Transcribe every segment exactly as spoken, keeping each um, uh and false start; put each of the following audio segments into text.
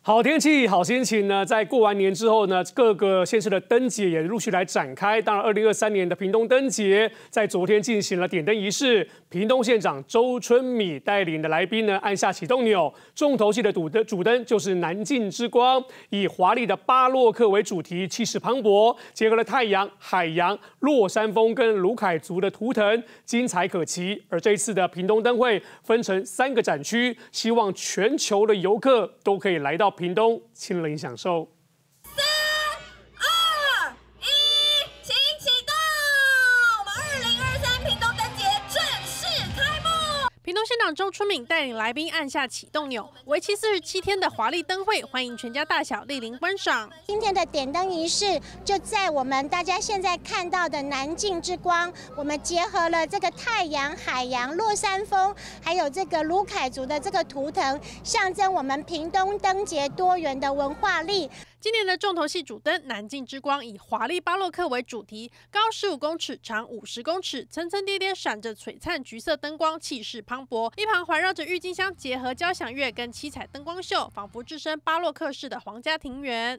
好天气、好心情呢，在过完年之后呢，各个县市的灯节也陆续来展开。当然，二零二三年的屏东灯节在昨天进行了点灯仪式。屏东县长周春米带领的来宾呢，按下启动钮，重头戏的主灯主灯就是南境之光，以华丽的巴洛克为主题，气势磅礴，结合了太阳、海洋、落山风跟卢凯族的图腾，精彩可期。而这一次的屏东灯会分成三个展区，希望全球的游客都可以来到屏东亲临享受。 三、二、一，请启动！我们二零二三屏东灯节正式开幕。 屏东县长周春敏带领来宾按下启动钮，为期四十七天的华丽灯会，欢迎全家大小莅临观赏。 今天的点灯仪式就在我们大家现在看到的南境之光，我们结合了这个太阳、海洋、落山风，还有这个卢凯族的这个图腾，象征我们屏东灯节多元的文化力。 今年的重头戏主灯南境之光以华丽巴洛克为主题，高十五公尺，长五十公尺，层层叠叠闪着璀璨橘色灯光，气势磅礴。一旁环绕着郁金香，结合交响乐跟七彩灯光秀，仿佛置身巴洛克式的皇家庭园。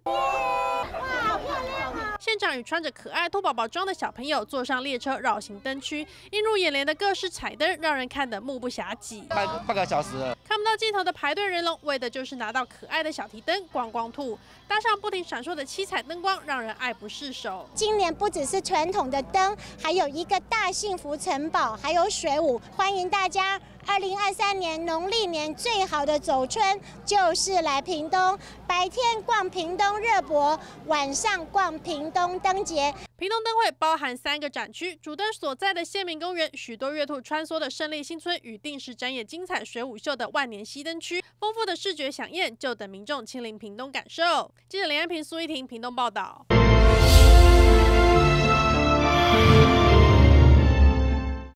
县长与穿着可爱兔宝宝装的小朋友坐上列车绕行灯区，映入眼帘的各式彩灯让人看得目不暇接。 半半个小时了， 看不到尽头的排队人龙，为的就是拿到可爱的小提灯光光兔。搭上不停闪烁的七彩灯光，让人爱不释手。 今年不只是传统的灯，还有一个大幸福城堡，还有水舞，欢迎大家。二零二三年农历年最好的走春就是来屏东，白天逛屏东热博，晚上逛屏东灯节。 屏东灯会包含三个展区，主灯所在的县民公园，许多月兔穿梭的胜利新村与定时展演精彩水舞秀的万年熄灯区，丰富的视觉飨宴就等民众亲临屏东感受。记者林安平、苏依婷屏东报道。